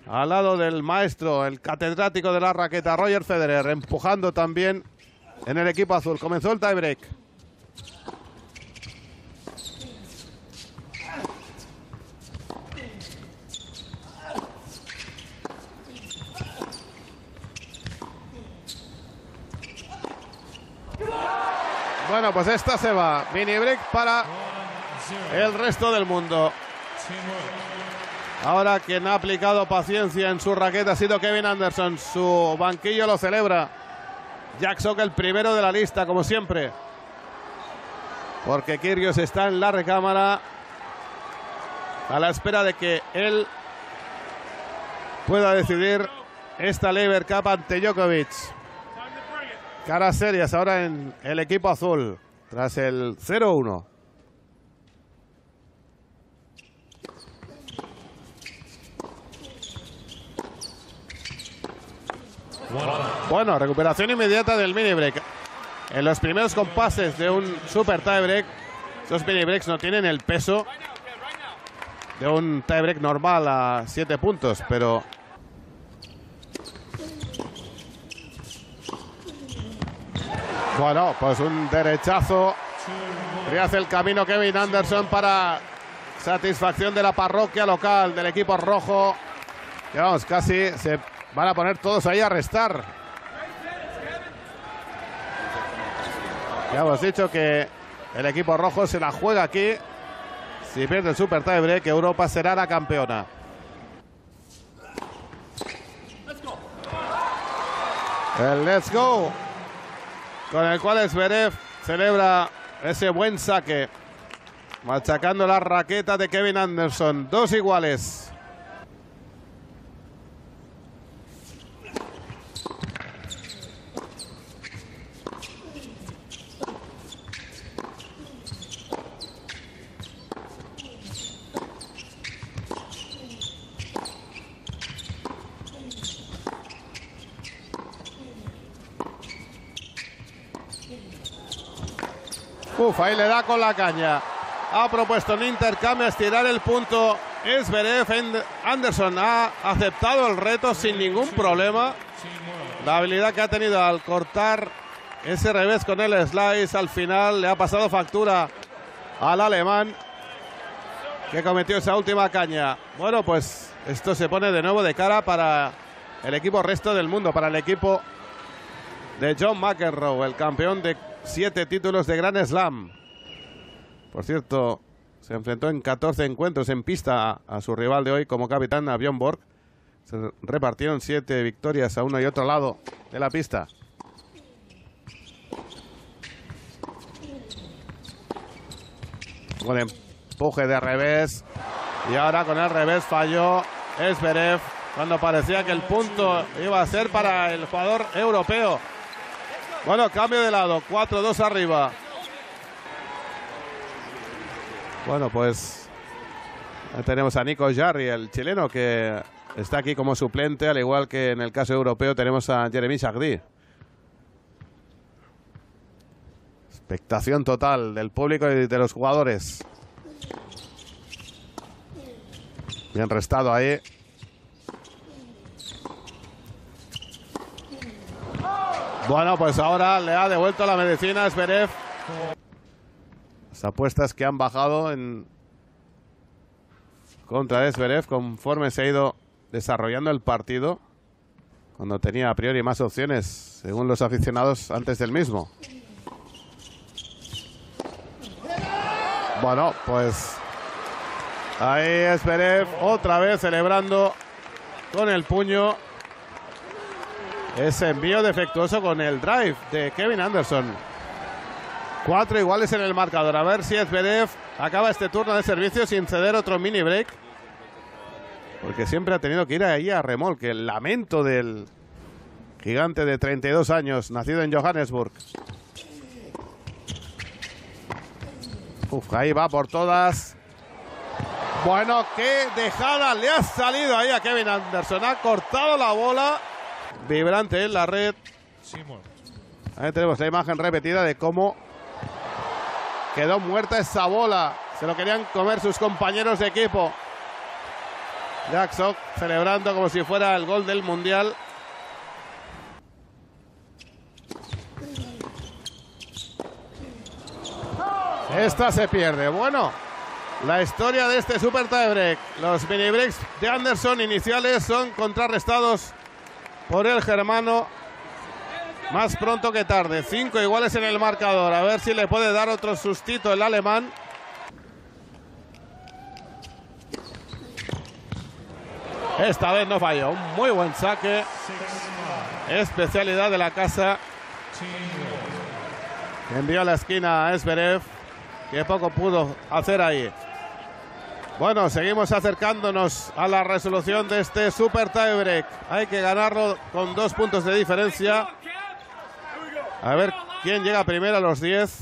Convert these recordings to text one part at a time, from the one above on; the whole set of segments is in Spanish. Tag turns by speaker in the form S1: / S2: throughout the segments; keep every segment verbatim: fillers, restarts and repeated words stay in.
S1: al lado del maestro, el catedrático de la raqueta, Roger Federer, empujando también en el equipo azul. Comenzó el tiebreak. Bueno, pues esta se va. Mini break para el resto del mundo. Ahora quien ha aplicado paciencia en su raqueta ha sido Kevin Anderson. Su banquillo lo celebra. Jack Sock, el primero de la lista, como siempre. Porque Kyrgios está en la recámara a la espera de que él pueda decidir esta Laver Cup ante Djokovic. Caras serias ahora en el equipo azul, tras el cero uno. Bueno, recuperación inmediata del mini break. En los primeros compases de un super tiebreak, esos mini breaks no tienen el peso de un tiebreak normal a siete puntos, pero bueno, pues un derechazo. Hace el camino Kevin Anderson para satisfacción de la parroquia local del equipo rojo. Y vamos, casi se van a poner todos ahí a restar. Ya hemos dicho que el equipo rojo se la juega aquí. Si pierde el super tiebreak, Europa será la campeona. El let's go, con el cual Zverev celebra ese buen saque, machacando la raqueta de Kevin Anderson. Dos iguales. Uf, ahí le da con la caña. Ha propuesto un intercambio, estirar el punto. Zverev. Anderson ha aceptado el reto sin ningún problema. La habilidad que ha tenido al cortar ese revés con el slice al final le ha pasado factura al alemán, que cometió esa última caña. Bueno, pues esto se pone de nuevo de cara para el equipo resto del mundo, para el equipo de John McEnroe, el campeón de siete títulos de Grand Slam. Por cierto, se enfrentó en catorce encuentros en pista a, a su rival de hoy como capitán, a Björn Borg. Se repartieron siete victorias a uno y otro lado de la pista. Un empuje de revés. Y ahora con el revés falló Zverev cuando parecía que el punto iba a ser para el jugador europeo. Bueno, cambio de lado, cuatro dos arriba. Bueno, pues tenemos a Nico Jarry, el chileno, que está aquí como suplente, al igual que en el caso europeo tenemos a Jeremy Chardy. Expectación total del público y de los jugadores. Bien restado ahí. Bueno, pues ahora le ha devuelto la medicina a Zverev. Las apuestas que han bajado en contra de Zverev conforme se ha ido desarrollando el partido, cuando tenía a priori más opciones, según los aficionados, antes del mismo. Bueno, pues ahí Zverev otra vez celebrando con el puño ese envío defectuoso con el drive de Kevin Anderson. Cuatro iguales en el marcador. A ver si Zverev acaba este turno de servicio sin ceder otro mini break, porque siempre ha tenido que ir ahí a remolque. El lamento del gigante de treinta y dos años, nacido en Johannesburg. Uf, ahí va por todas. Bueno, qué dejada le ha salido ahí a Kevin Anderson. Ha cortado la bola. Vibrante en la red. Ahí tenemos la imagen repetida de cómo quedó muerta esa bola. Se lo querían comer sus compañeros de equipo. Jack Sock celebrando como si fuera el gol del Mundial. Esta se pierde. Bueno, la historia de este super tiebreak. Los mini breaks de Anderson iniciales son contrarrestados por el germano más pronto que tarde. Cinco iguales en el marcador. A ver si le puede dar otro sustito el alemán. Esta vez no falló. Un muy buen saque. Especialidad de la casa. Envió a la esquina a Zverev, que poco pudo hacer ahí. Bueno, seguimos acercándonos a la resolución de este super tiebreak. Hay que ganarlo con dos puntos de diferencia. A ver quién llega primero a los diez.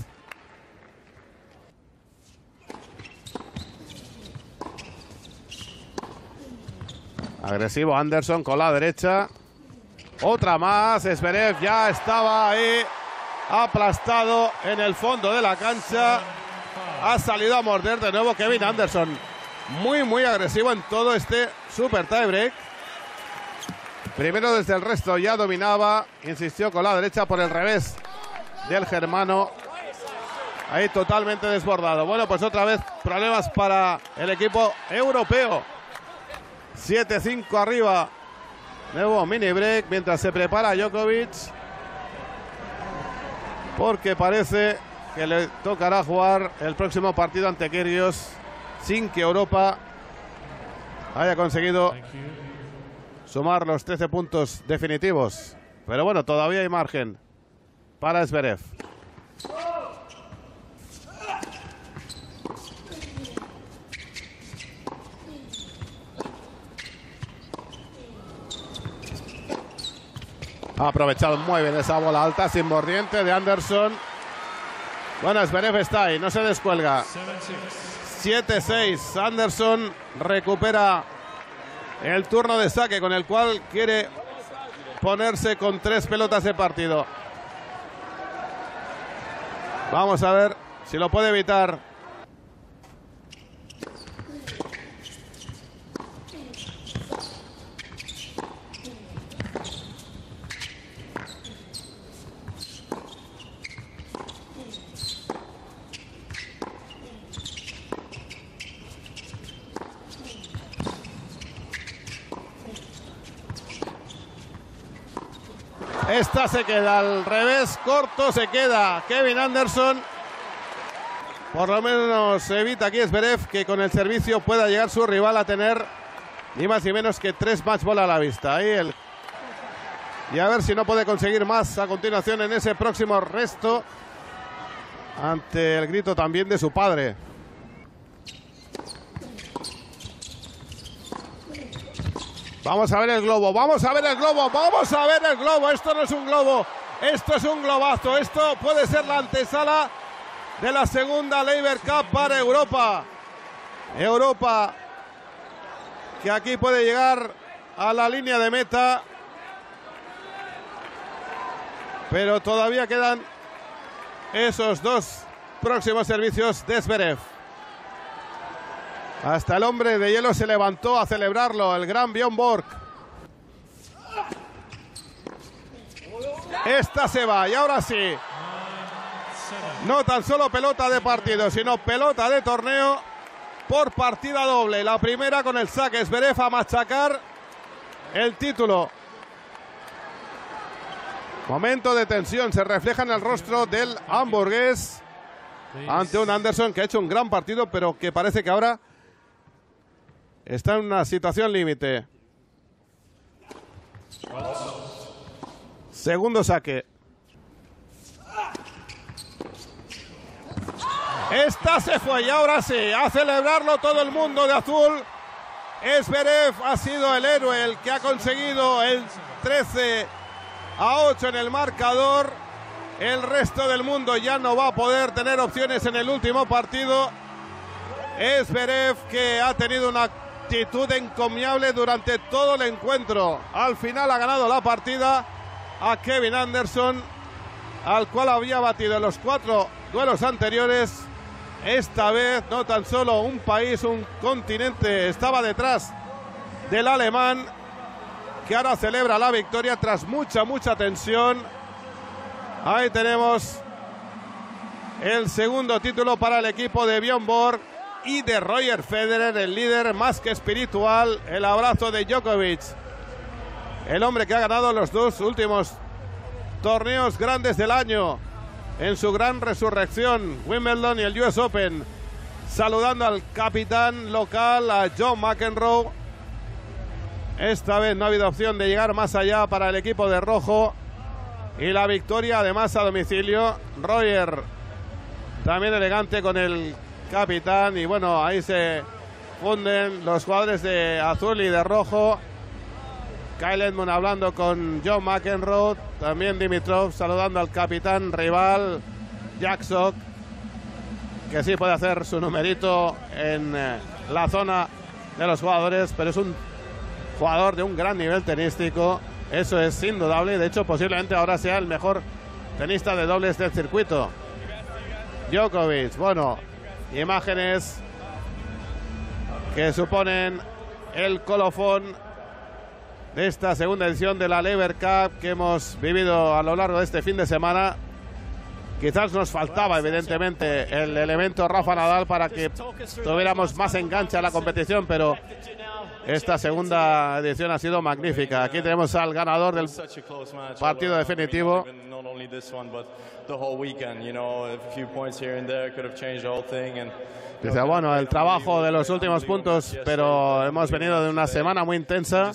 S1: Agresivo Anderson con la derecha. Otra más. Zverev ya estaba ahí aplastado en el fondo de la cancha. Ha salido a morder de nuevo Kevin Anderson. Muy, muy agresivo en todo este super tiebreak. Primero desde el resto ya dominaba. Insistió con la derecha por el revés del germano. Ahí totalmente desbordado. Bueno, pues otra vez problemas para el equipo europeo. siete cinco arriba. Nuevo mini break mientras se prepara Djokovic. Porque parece que le tocará jugar el próximo partido ante Kyrgios sin que Europa haya conseguido sumar los trece puntos definitivos. Pero bueno, todavía hay margen para Zverev. Ha aprovechado muy bien esa bola alta sin mordiente de Anderson. Bueno, Zverev está ahí, no se descuelga. siete seis. Anderson recupera el turno de saque con el cual quiere ponerse con tres pelotas de partido. Vamos a ver si lo puede evitar. Esta se queda al revés, corto se queda Kevin Anderson. Por lo menos evita aquí Zverev que con el servicio pueda llegar su rival a tener ni más ni menos que tres match ball a la vista. Ahí el... Y a ver si no puede conseguir más a continuación en ese próximo resto ante el grito también de su padre. Vamos a ver el globo, vamos a ver el globo, vamos a ver el globo. Esto no es un globo, esto es un globazo. Esto puede ser la antesala de la segunda Laver Cup para Europa. Europa que aquí puede llegar a la línea de meta. Pero todavía quedan esos dos próximos servicios de Zverev. Hasta el hombre de hielo se levantó a celebrarlo, el gran Björn Borg. Esta se va y ahora sí. No tan solo pelota de partido, sino pelota de torneo por partida doble. La primera con el saque Zverev a machacar el título. Momento de tensión, se refleja en el rostro del hamburgués ante un Anderson que ha hecho un gran partido, pero que parece que ahora está en una situación límite. Segundo saque. Esta se fue y ahora sí, a celebrarlo todo el mundo de azul. Zverev ha sido el héroe, el que ha conseguido el trece a ocho en el marcador. El resto del mundo ya no va a poder tener opciones en el último partido. Zverev, que ha tenido una actitud encomiable durante todo el encuentro. Al final ha ganado la partida a Kevin Anderson, al cual había batido en los cuatro duelos anteriores. Esta vez no tan solo un país, un continente estaba detrás del alemán, que ahora celebra la victoria tras mucha, mucha tensión. Ahí tenemos el segundo título para el equipo de Björn Borg y de Roger Federer, el líder más que espiritual. El abrazo de Djokovic, el hombre que ha ganado los dos últimos torneos grandes del año en su gran resurrección, Wimbledon y el U S Open, saludando al capitán local, a John McEnroe. Esta vez no ha habido opción de llegar más allá para el equipo de rojo, y la victoria además a domicilio. Roger también elegante con el capitán, y bueno, ahí se funden los jugadores de azul y de rojo. Kyle Edmund hablando con John McEnroe, también Dimitrov saludando al capitán rival, Jack Sock, que sí puede hacer su numerito en eh, la zona de los jugadores, pero es un jugador de un gran nivel tenístico, eso es indudable. De hecho, posiblemente ahora sea el mejor tenista de dobles del circuito. Djokovic, bueno, imágenes que suponen el colofón de esta segunda edición de la Laver Cup que hemos vivido a lo largo de este fin de semana. Quizás nos faltaba evidentemente el elemento Rafa Nadal para que tuviéramos más enganche a la competición, pero esta segunda edición ha sido magnífica. Aquí tenemos al ganador del partido definitivo. Dice, bueno, el trabajo de los últimos puntos, pero hemos venido de una semana muy intensa.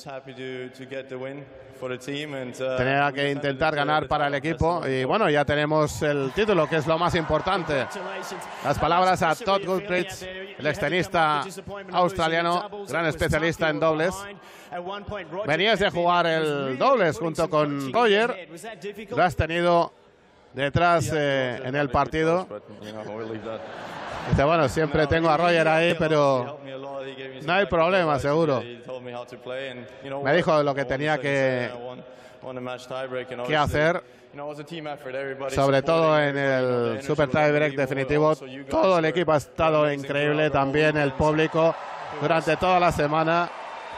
S1: Tenía que intentar ganar para el equipo y bueno, ya tenemos el título, que es lo más importante. Las palabras a Todd Goodbridge, el extenista australiano, gran especialista en dobles. Venías de jugar el dobles junto con Roger, lo has tenido detrás eh, en el partido. Dice, bueno, siempre tengo a Roger ahí, pero no hay problema, seguro. Me dijo lo que tenía que, que hacer, sobre todo en el Super Tiebreak definitivo. Todo el equipo ha estado increíble, también el público, durante toda la semana.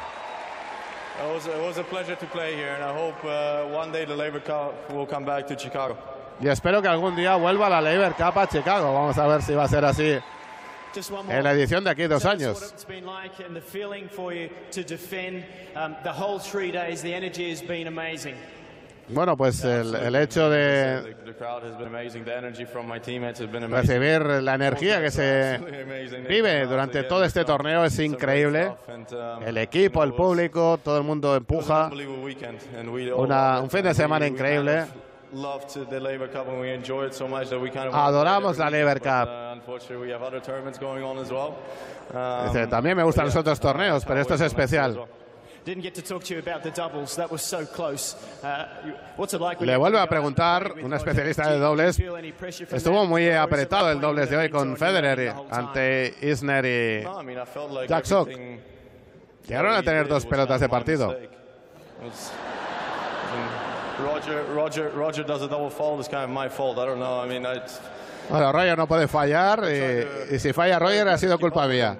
S1: Y espero que algún día vuelva la Laver Cup a Chicago. Vamos a ver si va a ser así en la edición de aquí dos años. Bueno, pues el, el hecho de recibir la energía que se vive durante todo este torneo es increíble. El equipo, el público, todo el mundo empuja. Una, un fin de semana increíble. Adoramos la Laver Cup. Dice, también me gustan los otros torneos, pero esto es especial. Le vuelvo a preguntar, una especialista de dobles, estuvo muy apretado el dobles de hoy con Federer ante Isner y Jack Sock. Llegaron a tener dos pelotas de partido.
S2: Roger, Roger, Roger does a double fault. It's kind of my fault. I don't know. I mean, it's...
S1: Bueno, Roger no puede fallar y, y si falla Roger ha sido culpa mía.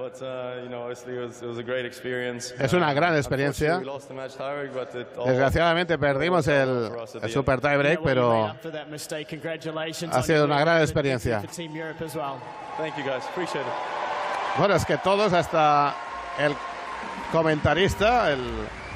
S1: Es una gran experiencia. Desgraciadamente perdimos el, el Super Tiebreak, pero ha sido una gran experiencia. Bueno, es que todos, hasta el comentarista, el...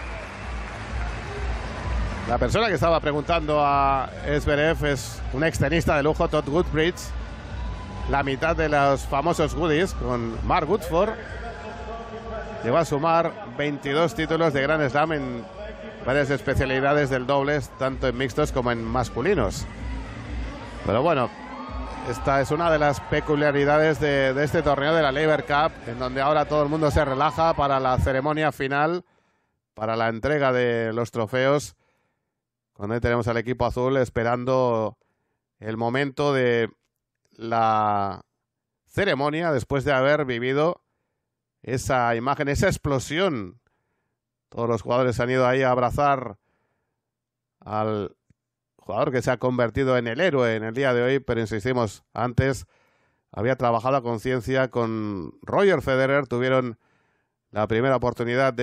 S1: la persona que estaba preguntando a Zverev es un extenista de lujo, Todd Goodbridge. La mitad de los famosos goodies con Mark Woodford. Llegó a sumar veintidós títulos de Grand Slam en varias especialidades del dobles, tanto en mixtos como en masculinos. Pero bueno, esta es una de las peculiaridades de, de este torneo de la Laver Cup, en donde ahora todo el mundo se relaja para la ceremonia final, para la entrega de los trofeos. Donde tenemos al equipo azul esperando el momento de la ceremonia después de haber vivido esa imagen, esa explosión. Todos los jugadores han ido ahí a abrazar al jugador que se ha convertido en el héroe en el día de hoy, pero insistimos, antes había trabajado a conciencia con Roger Federer. Tuvieron la primera oportunidad de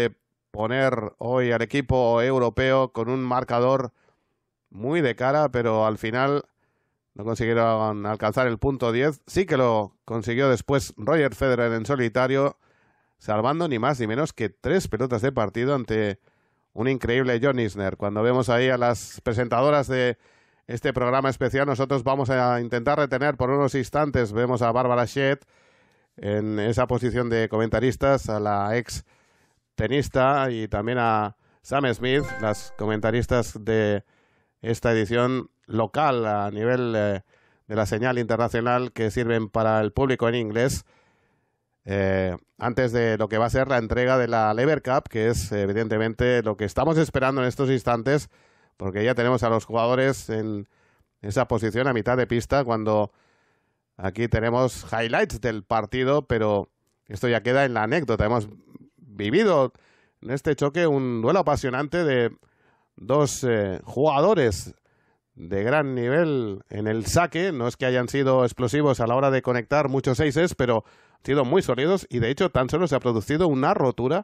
S1: poner hoy al equipo europeo con un marcador muy de cara, pero al final no consiguieron alcanzar el punto diez. Sí que lo consiguió después Roger Federer en solitario, salvando ni más ni menos que tres pelotas de partido ante un increíble John Isner. Cuando vemos ahí a las presentadoras de este programa especial, nosotros vamos a intentar retener por unos instantes. Vemos a Bárbara Shedd en esa posición de comentaristas, a la ex tenista, y también a Sam Smith, las comentaristas de esta edición local a nivel eh, de la señal internacional que sirven para el público en inglés. Eh, antes de lo que va a ser la entrega de la Lever Cup, que es evidentemente lo que estamos esperando en estos instantes, porque ya tenemos a los jugadores en esa posición a mitad de pista, cuando aquí tenemos highlights del partido, pero esto ya queda en la anécdota. Hemos vivido en este choque un duelo apasionante de dos eh, jugadores de gran nivel en el saque. No es que hayan sido explosivos a la hora de conectar muchos seises, pero han sido muy sólidos, y de hecho tan solo se ha producido una rotura,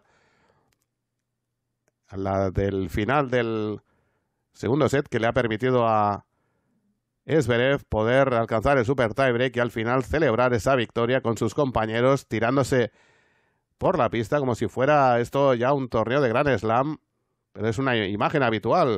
S1: la del final del segundo set, que le ha permitido a Zverev poder alcanzar el super tiebreak y al final celebrar esa victoria con sus compañeros, tirándose por la pista como si fuera esto ya un torneo de Grand Slam, pero es una imagen habitual.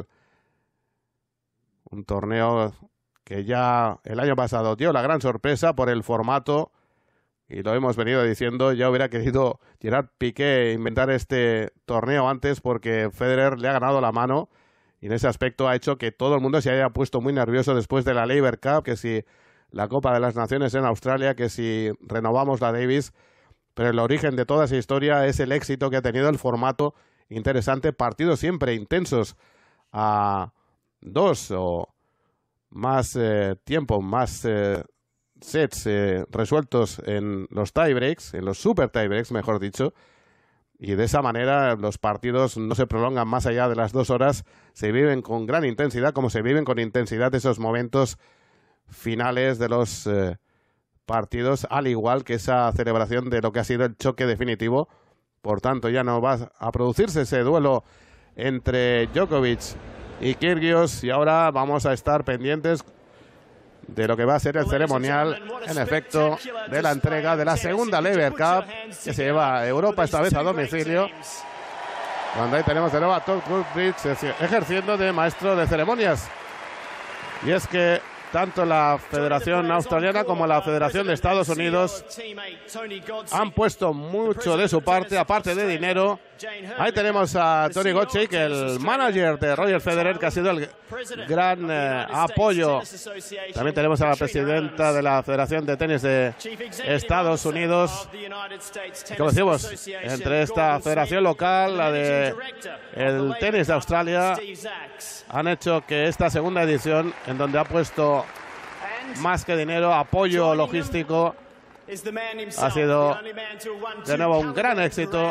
S1: Un torneo que ya el año pasado dio la gran sorpresa por el formato, y lo hemos venido diciendo. Ya hubiera querido Gerard Piqué inventar este torneo antes, porque Federer le ha ganado la mano, y en ese aspecto ha hecho que todo el mundo se haya puesto muy nervioso después de la Lever Cup, que si la Copa de las Naciones en Australia, que si renovamos la Davis. Pero el origen de toda esa historia es el éxito que ha tenido el formato interesante, partidos siempre intensos a dos o más eh, tiempo, más eh, sets eh, resueltos en los tiebreaks, en los super tiebreaks, mejor dicho, y de esa manera los partidos no se prolongan más allá de las dos horas, se viven con gran intensidad, como se viven con intensidad esos momentos finales de los eh, partidos, al igual que esa celebración de lo que ha sido el choque definitivo. Por tanto, ya no va a producirse ese duelo entre Djokovic y Kyrgios, y ahora vamos a estar pendientes de lo que va a ser el ceremonial, en efecto, de la entrega de la segunda Lever Cup, que se lleva a Europa, esta vez a domicilio, cuando ahí tenemos de nuevo a Todd Goodrich ejerciendo de maestro de ceremonias. Y es que tanto la Federación Australiana como la Federación de Estados Unidos han puesto mucho de su parte, aparte de dinero. Ahí tenemos a Tony Godsick, el manager de Roger Federer, que ha sido el gran eh, apoyo. También tenemos a la presidenta de la Federación de Tenis de Estados Unidos. Como decimos, entre esta federación local, la de el tenis de Australia, han hecho que esta segunda edición, en donde ha puesto más que dinero, apoyo logístico, ha sido de nuevo un gran éxito.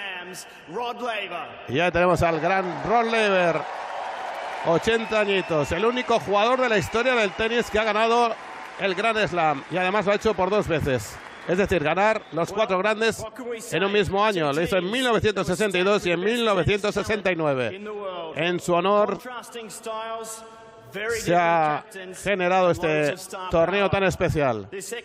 S1: Y ya tenemos al gran Rod Laver, ochenta añitos, el único jugador de la historia del tenis que ha ganado el Grand Slam, y además lo ha hecho por dos veces. Es decir, ganar los cuatro grandes en un mismo año. Lo hizo en mil novecientos sesenta y dos y en mil novecientos sesenta y nueve. En su honor se ha generado este torneo tan especial.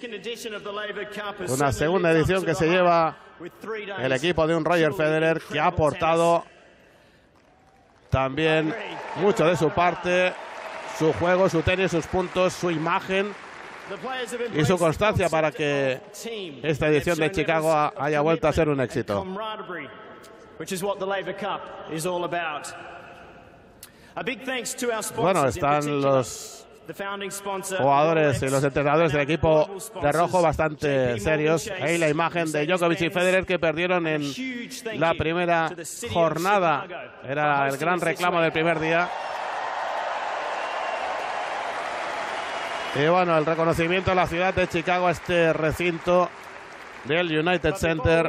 S1: Una segunda edición que se lleva el equipo de un Roger Federer, que ha aportado también mucho de su parte, su juego, su tenis, sus puntos, su imagen y su constancia para que esta edición de Chicago haya vuelto a ser un éxito. Bueno, están los jugadores y los entrenadores del equipo de rojo bastante serios. Ahí la imagen de Djokovic y Federer, que perdieron en la primera jornada. Era el gran reclamo del primer día. Y bueno, el reconocimiento a la ciudad de Chicago, a este recinto del United Center,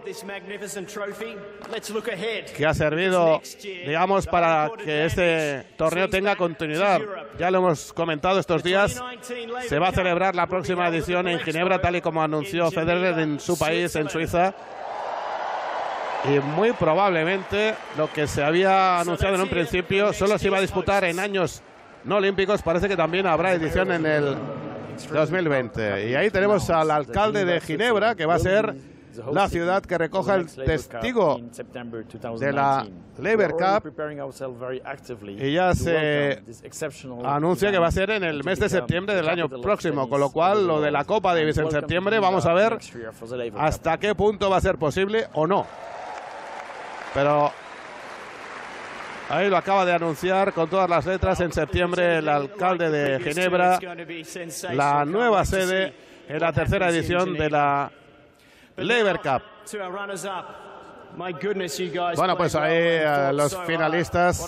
S1: que ha servido, digamos, para que este torneo tenga continuidad. Ya lo hemos comentado estos días, se va a celebrar la próxima edición en Ginebra, tal y como anunció Federer en su país, en Suiza. Y muy probablemente lo que se había anunciado en un principio solo se iba a disputar en años no olímpicos. Parece que también habrá edición en el dos mil veinte. Y ahí tenemos al alcalde de Ginebra, que va a ser la ciudad que recoja el testigo de la Laver Cup, y ya se anuncia que va a ser en el mes de septiembre del año próximo, con lo cual lo de la Copa Davis en septiembre vamos a ver hasta qué punto va a ser posible o no. Pero ahí lo acaba de anunciar con todas las letras en septiembre el alcalde de Ginebra, la nueva sede en la tercera edición de la Laver Cup. Bueno, pues ahí eh, los finalistas.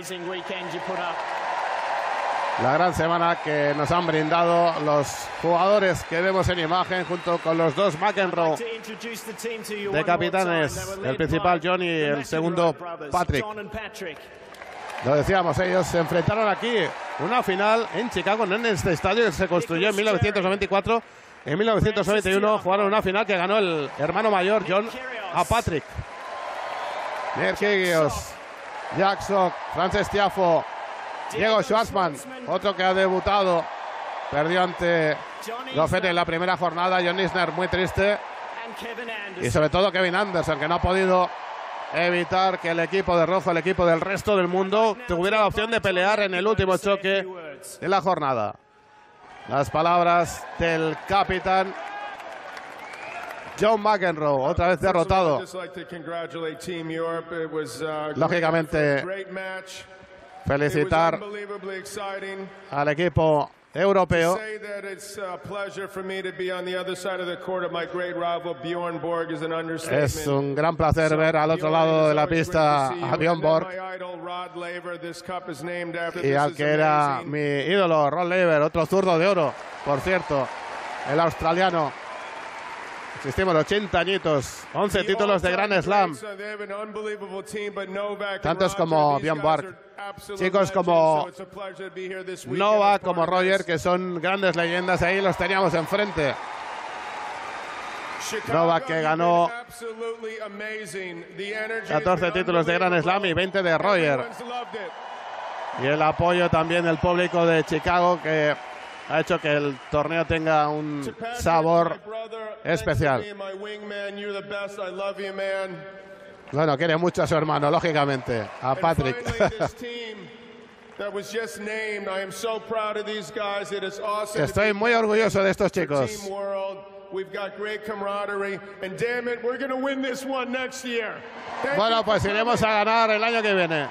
S1: La gran semana que nos han brindado los jugadores que vemos en imagen junto con los dos McEnroe de capitanes, el principal John y el segundo Patrick. Lo decíamos, ellos se enfrentaron aquí, una final en Chicago, en este estadio que se construyó en mil novecientos noventa y cuatro. En mil novecientos noventa y uno jugaron una final que ganó el hermano mayor John a Patrick. Nick Kyrgios, Jack Sock, Frances Tiafoe, Diego Schwartzman, otro que ha debutado, perdió ante Goffin en la primera jornada. John Isner muy triste, y sobre todo Kevin Anderson, que no ha podido evitar que el equipo de rojo, el equipo del resto del mundo, tuviera la opción de pelear en el último choque de la jornada. Las palabras del capitán John McEnroe, otra vez derrotado. Lógicamente, felicitar al equipo europeo. Es un gran placer ver al otro lado de la pista a Bjorn Borg y al que era mi ídolo, Rod Laver, otro zurdo de oro, por cierto, el australiano. Existimos ochenta añitos, once títulos de Grand Slam, tantos como Bjorn Borg, chicos como Novak, como Roger, que son grandes leyendas. Ahí los teníamos enfrente. Novak, que ganó catorce títulos de Grand Slam y veinte de Roger. Y el apoyo también del público de Chicago, que ha hecho que el torneo tenga un sabor especial. Bueno, quiere mucho a su hermano, lógicamente, a Patrick. Estoy muy orgulloso de estos chicos. Bueno, pues iremos a ganar el año que viene.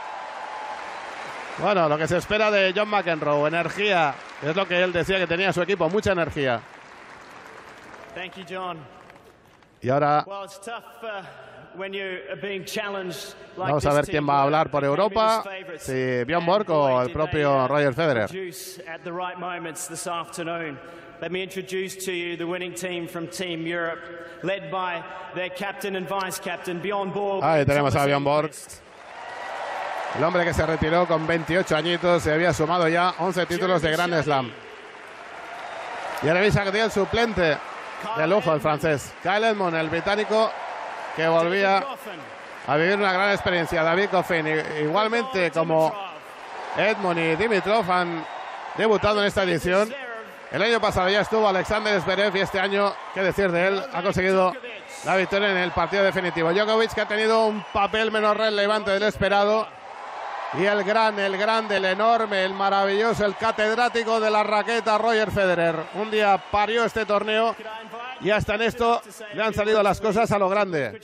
S1: Bueno, lo que se espera de John McEnroe, energía, es lo que él decía que tenía su equipo, mucha energía.
S3: Thank you, John.
S1: Y ahora
S3: Well, it's tough, uh, when you're being challenged like
S1: vamos a
S3: this
S1: ver
S3: to,
S1: quién va a hablar
S3: uh,
S1: por
S3: maybe
S1: Europa,
S3: his favorites.
S1: si Bjorn
S3: And
S1: Borg o
S3: boy,
S1: el
S3: did
S1: propio
S3: they, uh,
S1: Roger Federer.
S3: produce at the right moments this afternoon. Let me introduce to you the winning team from Team Europe, led by their captain and vice captain Bjorn Borg.
S1: Ahí
S3: and
S1: tenemos a
S3: Thomas
S1: Bjorn Borg,
S3: Enqvist.
S1: el hombre que se retiró con veintiocho añitos, se había sumado ya once títulos de Grand Slam. Y ahora veis aquí el suplente de lujo, el francés. Kyle Edmund, el británico, que volvía a vivir una gran experiencia. David Goffin, igualmente como Edmund y Dimitrov, han debutado en esta edición. El año pasado ya estuvo Alexander Zverev y este año, qué decir de él, ha conseguido la victoria en el partido definitivo. Djokovic, que ha tenido un papel menos relevante del esperado. Y el gran, el grande, el enorme, el maravilloso, el catedrático de la raqueta, Roger Federer. Un día parió este torneo y hasta en esto le han salido las cosas a lo grande.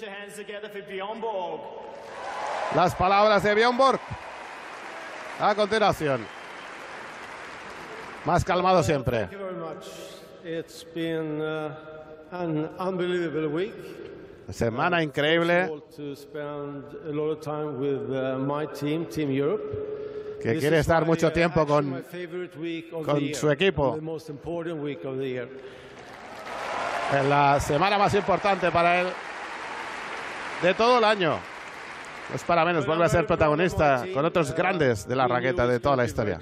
S1: Las palabras de Bjorn Borg a continuación. Más calmado siempre.
S4: Thank you very much. It's been uh, an unbelievable week.
S1: Semana increíble
S4: To spend a lot of time with uh, my team, Team Europe.
S1: que
S4: This
S1: quiere
S4: is
S1: estar
S4: my,
S1: mucho
S4: uh,
S1: tiempo
S4: actually
S1: con,
S4: my favorite week of
S1: con
S4: the year,
S1: su equipo.
S4: the most important week of the year.
S1: en la semana más importante para él de todo el año. No es para menos, vuelve a ser protagonista con otros grandes de la raqueta de toda la historia.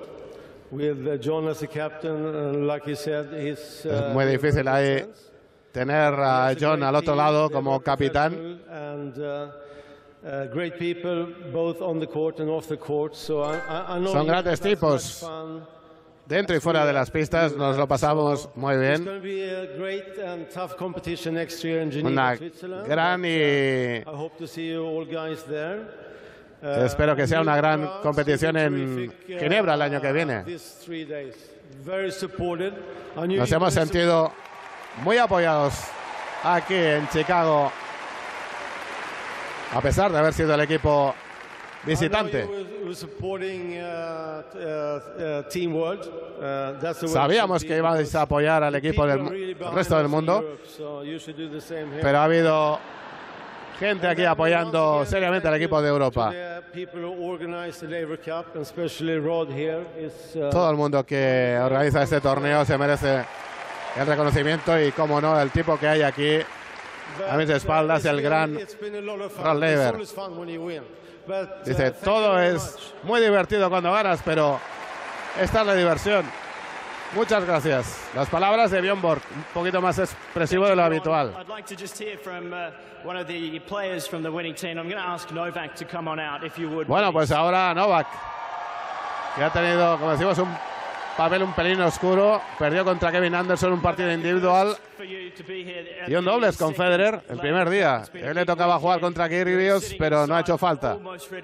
S4: With uh, John as a captain, uh, like he said, he's, uh,
S1: Es muy difícil ahí tener a John al otro lado como capitán. Son grandes tipos. Dentro y fuera de las pistas nos lo pasamos muy bien. Una gran y... espero que sea una gran competición en Ginebra el año que viene. Nos hemos sentido muy apoyados aquí en Chicago, a pesar de haber sido el equipo visitante. Sabíamos que ibais a apoyar al equipo del resto del mundo, pero ha habido gente aquí apoyando seriamente al equipo de Europa. Todo el mundo que organiza este torneo se merece el reconocimiento y, como no, el tipo que hay aquí a mis espaldas, el gran Rod Laver. Dice, todo es muy divertido cuando ganas, pero esta es la diversión. Muchas gracias. Las palabras de Bjorn Borg, un poquito más expresivo de lo habitual. Bueno, pues ahora Novak, que ha tenido, como decimos, un papel un pelín oscuro. Perdió contra Kevin Anderson un partido individual y un dobles con Federer el primer día. Él le tocaba jugar contra Kyrgios, pero no ha hecho falta.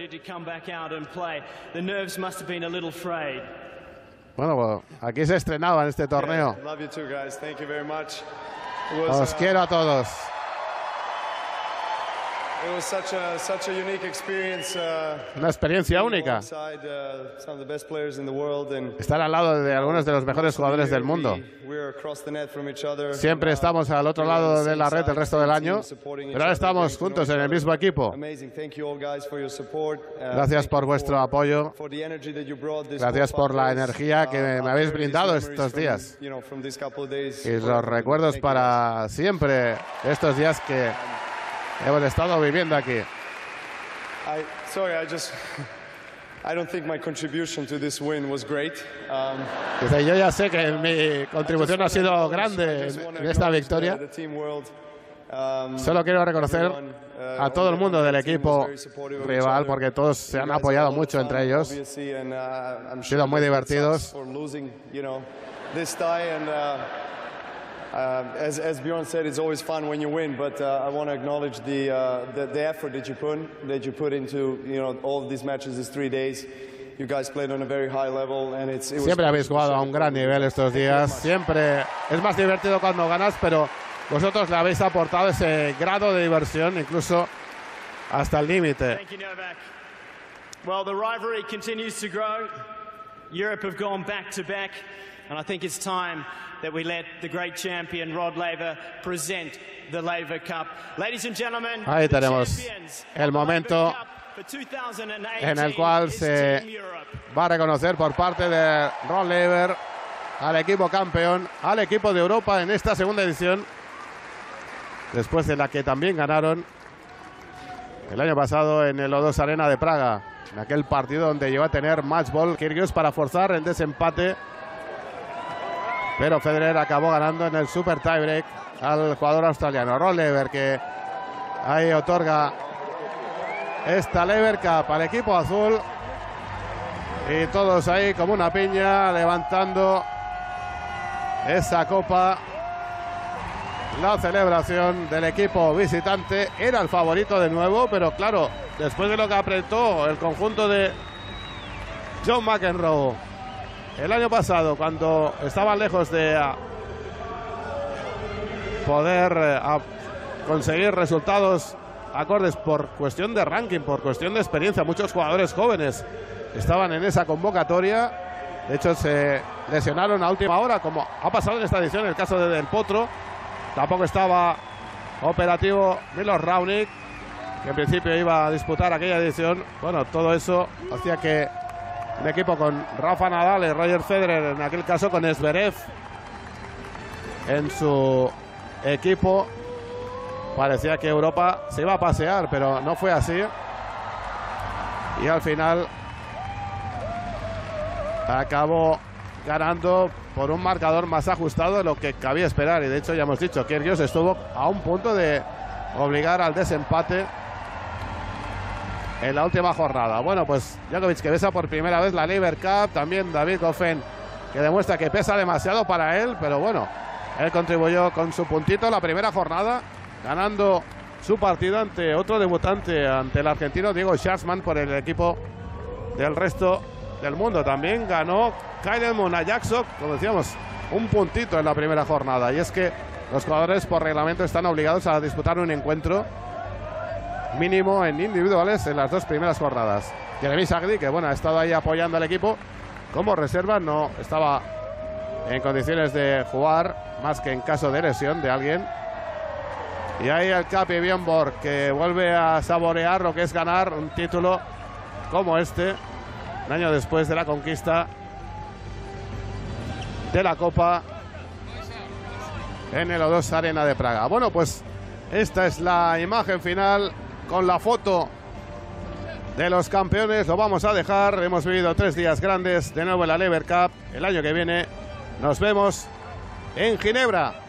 S1: Bueno, pues aquí se estrenaba en este torneo. Os quiero a todos. Una experiencia única. Estar al lado de algunos de los mejores jugadores del mundo. Siempre estamos al otro lado de la red el resto del año, pero ahora estamos juntos en el mismo equipo. Gracias por vuestro apoyo. Gracias por la energía que me habéis brindado estos días. Y los recuerdos para siempre de estos días que hemos estado viviendo aquí.
S2: I, sorry, I just, I don't think my contribution to this win was great. Um,
S1: Dice, yo ya sé que mi contribución ha sido grande en esta victoria. Solo quiero reconocer a todo el mundo del equipo rival, porque todos se han apoyado mucho entre ellos. Han sido muy divertidos.
S2: Uh, as, as Bjorn said, it's always fun when you win, but uh, I want to acknowledge the, uh, the the effort that you put that you put into you know all of these matches, these three days. You guys played on a very high level, and it's. It was
S1: Siempre habéis jugado a un gran nivel estos días. Siempre es más divertido cuando ganas, pero vosotros le habéis aportado ese grado de diversión, incluso hasta el límite.
S3: Well, the rivalry continues to grow. Europe have gone back to back, and I think it's time that we let the great champion Rod Laver present the Laver Cup. Ladies and gentlemen,
S1: ahí tenemos el momento en el cual se va a reconocer por parte de Rod Laver al equipo campeón, al equipo de Europa en esta segunda edición, después de la que también ganaron el año pasado en el O dos Arena de Praga, en aquel partido donde llegó a tener match ball Kyrgios para forzar el desempate. Pero Federer acabó ganando en el super tiebreak al jugador australiano. Rod Laver, que ahí otorga esta Laver Cup al equipo azul. Y todos ahí como una piña levantando esa copa. La celebración del equipo visitante era el favorito de nuevo, pero claro, después de lo que apretó el conjunto de John McEnroe el año pasado, cuando estaban lejos de uh, poder uh, conseguir resultados acordes por cuestión de ranking, por cuestión de experiencia, muchos jugadores jóvenes estaban en esa convocatoria. De hecho, se lesionaron a última hora, como ha pasado en esta edición, el caso de Del Potro. Tampoco estaba operativo Milos Raonic, que en principio iba a disputar aquella edición. Bueno, todo eso hacía que un equipo con Rafa Nadal y Roger Federer, en aquel caso con Zverev en su equipo, parecía que Europa se iba a pasear, pero no fue así. Y al final acabó ganando por un marcador más ajustado de lo que cabía esperar. Y de hecho ya hemos dicho que Kyrgios estuvo a un punto de obligar al desempate en la última jornada. Bueno, pues Djokovic, que besa por primera vez la Laver Cup. También David Goffin, que demuestra que pesa demasiado para él, pero bueno, él contribuyó con su puntito la primera jornada, ganando su partido ante otro debutante, ante el argentino Diego Schwartzman, por el equipo del resto del mundo. También ganó Kyle Munayaksov, como decíamos, un puntito en la primera jornada. Y es que los jugadores por reglamento están obligados a disputar un encuentro mínimo en individuales en las dos primeras jornadas. Jeremy Sagdi, que bueno, ha estado ahí apoyando al equipo como reserva, no estaba en condiciones de jugar más que en caso de lesión de alguien. Y ahí el Capi Bjornborg, que vuelve a saborear lo que es ganar un título como este, un año después de la conquista de la Copa en el O dos Arena de Praga. Bueno, pues esta es la imagen final con la foto de los campeones. Lo vamos a dejar. Hemos vivido tres días grandes de nuevo en la Laver Cup. El año que viene nos vemos en Ginebra.